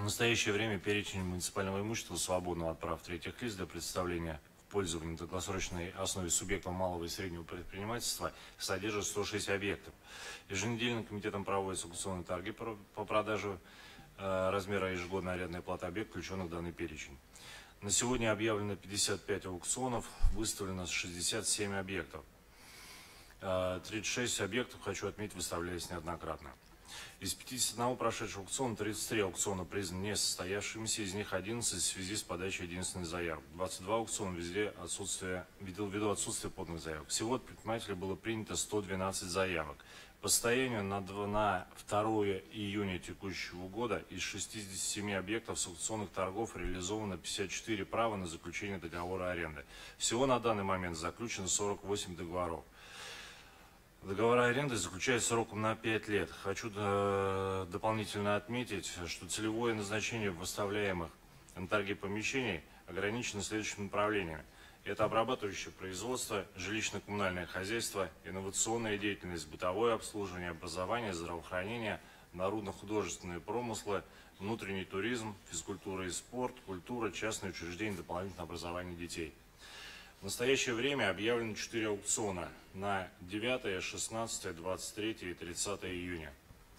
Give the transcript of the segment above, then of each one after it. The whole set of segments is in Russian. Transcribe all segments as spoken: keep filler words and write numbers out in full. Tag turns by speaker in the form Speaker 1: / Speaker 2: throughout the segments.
Speaker 1: настоящее время перечень муниципального имущества, свободного от прав третьих лиц для представления в пользование на долгосрочной основе субъектов малого и среднего предпринимательства содержит сто шесть объектов. Еженедельно комитетом проводятся аукционные торги по продаже э, размера ежегодной арендной платы объектов, включенных в данный перечень. На сегодня объявлено пятьдесят пять аукционов, выставлено шестьдесят семь объектов. Э, тридцать шесть объектов, хочу отметить, выставлялись неоднократно. Из пятидесяти одного прошедшего аукциона тридцать три аукциона признаны несостоявшимися, из них одиннадцать в связи с подачей единственных заявок. двадцать два аукциона везде отсутствие, ввиду отсутствия подных заявок. Всего от предпринимателей было принято сто двенадцать заявок. По состоянию на второе июня текущего года из шестидесяти семи объектов с аукционных торгов реализовано пятьдесят четыре права на заключение договора аренды. Всего на данный момент заключено сорок восемь договоров. Договора аренды заключаются сроком на пять лет. Хочу э, дополнительно отметить, что целевое назначение выставляемых на торги помещений ограничено следующими направлениями. Это обрабатывающее производство, жилищно-коммунальное хозяйство, инновационная деятельность, бытовое обслуживание, образование, здравоохранение, народно-художественные промыслы, внутренний туризм, физкультура и спорт, культура, частные учреждения, дополнительное образование детей. В настоящее время объявлено четыре аукциона на девятое, шестнадцатое, двадцать третье и тридцатое июня.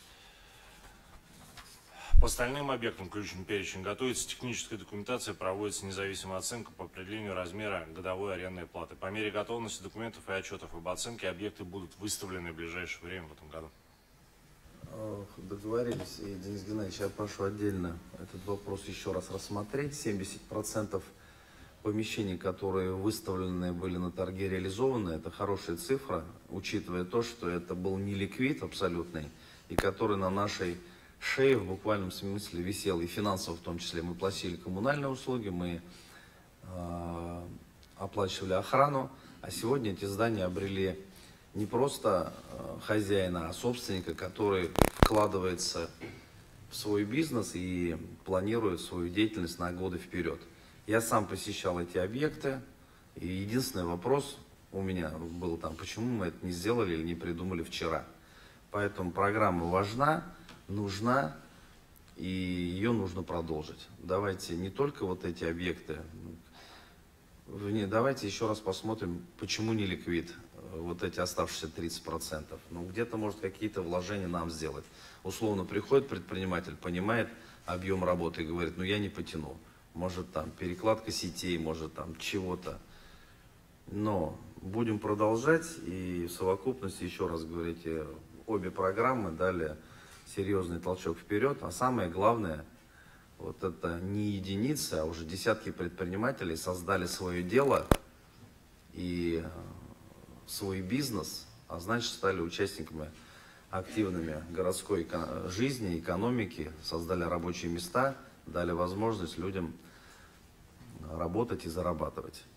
Speaker 1: По остальным объектам, включенным в перечень, готовится техническая документация, проводится независимая оценка по определению размера годовой арендной платы. По мере готовности документов и отчетов об оценке объекты будут выставлены в ближайшее время в этом году.
Speaker 2: Договорились. И, Денис Геннадьевич, я прошу отдельно этот вопрос еще раз рассмотреть. семьдесят процентов помещений, которые выставлены были на торге, реализованы, это хорошая цифра, учитывая то, что это был не ликвид абсолютный, и который на нашей шее в буквальном смысле висел, и финансово в том числе. Мы платили коммунальные услуги, мы э, оплачивали охрану, а сегодня эти здания обрели не просто э, хозяина, а собственника, который вкладывается в свой бизнес и планирует свою деятельность на годы вперед. Я сам посещал эти объекты, и единственный вопрос у меня был там, почему мы это не сделали или не придумали вчера. Поэтому программа важна, нужна, и ее нужно продолжить. Давайте не только вот эти объекты, давайте еще раз посмотрим, почему не ликвид, вот эти оставшиеся тридцать процентов. Ну, где-то, может, какие-то вложения нам сделать. Условно приходит предприниматель, понимает объем работы и говорит, ну я не потяну. Может там перекладка сетей, может там чего-то. Но будем продолжать, и в совокупности, еще раз говорите, обе программы дали серьезный толчок вперед. А самое главное, вот это не единицы, а уже десятки предпринимателей создали свое дело и свой бизнес, а значит стали участниками активными городской жизни, экономики, создали рабочие места, дали возможность людям работать и зарабатывать.